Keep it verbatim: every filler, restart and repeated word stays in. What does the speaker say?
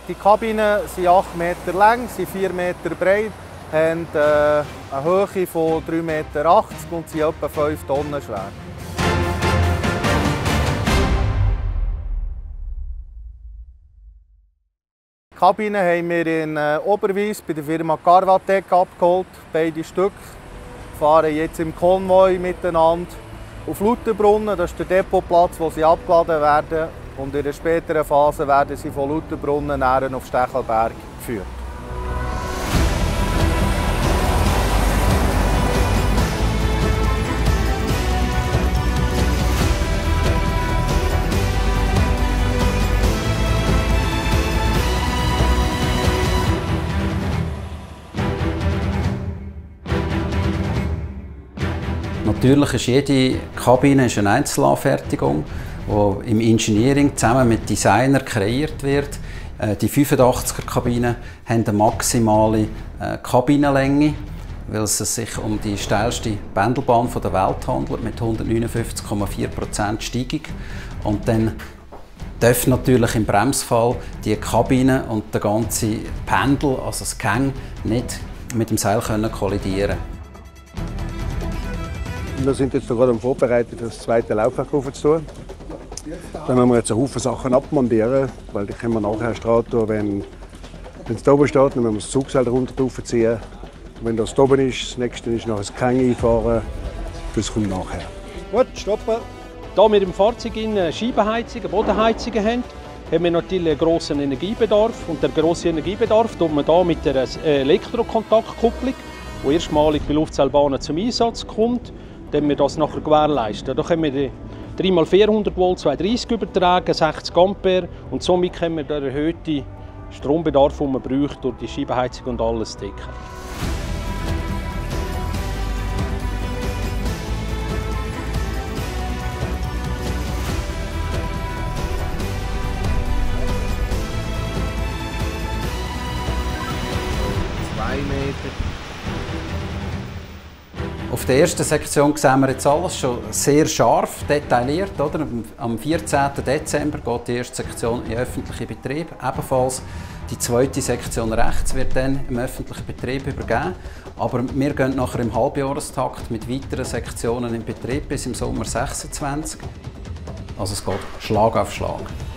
Die Kabinen sind acht Meter lang, sind vier Meter breit, haben äh, eine Höhe von drei Meter achtzig und sind etwa fünf Tonnen schwer. Die Kabinen haben wir in äh, Oberwies bei der Firma Carvatec abgeholt, beide Stück. Wir fahren jetzt im Konvoi miteinander auf Lauterbrunnen, das ist der Depotplatz, wo sie abgeladen werden. Und in einer späteren Phase werden sie von Lauterbrunnen näher auf Stechelberg geführt. Natürlich ist jede Kabine eine Einzelanfertigung, die im Engineering zusammen mit Designern kreiert wird. Die fünfundachtziger Kabinen haben eine maximale Kabinenlänge, weil es sich um die steilste Pendelbahn der Welt handelt, mit hundertneunundfünfzig Komma vier Prozent Steigung. Und dann dürfen natürlich im Bremsfall die Kabine und der ganze Pendel, also das Gang, nicht mit dem Seil kollidieren. Wir sind jetzt gerade am Vorbereiten, das zweite Laufwerk aufzutun. Dann müssen wir jetzt einen Haufen Sachen abmontieren, weil die können wir nachher erst dran tun, wenn es da oben steht, dann müssen wir das Zugseil runter ziehen. Wenn das da oben ist, das nächste ist noch das Gehänge einfahren. Das kommt nachher. Gut, stoppen. Da wir im Fahrzeug eine Scheibenheizung, eine Bodenheizung haben, haben wir natürlich einen grossen Energiebedarf. Und der grosse Energiebedarf tun wir hier mit der Elektrokontaktkupplung, die erstmalig bei Luftseilbahnen zum Einsatz kommt, dann wir das nachher gewährleisten. Da können wir die drei mal vierhundert Volt zweihundertdreißig übertragen, sechzig Ampere, und somit können wir den erhöhten Strombedarf, den man braucht, durch die Scheibenheizung und alles decken. zwei Meter. Auf der ersten Sektion sehen wir jetzt alles schon sehr scharf, detailliert. Oder? Am vierzehnten Dezember geht die erste Sektion in öffentlichen Betrieb. Ebenfalls die zweite Sektion rechts wird dann im öffentlichen Betrieb übergeben. Aber wir gehen nachher im Halbjahrestakt mit weiteren Sektionen in Betrieb bis im Sommer sechsundzwanzig. Also es geht Schlag auf Schlag.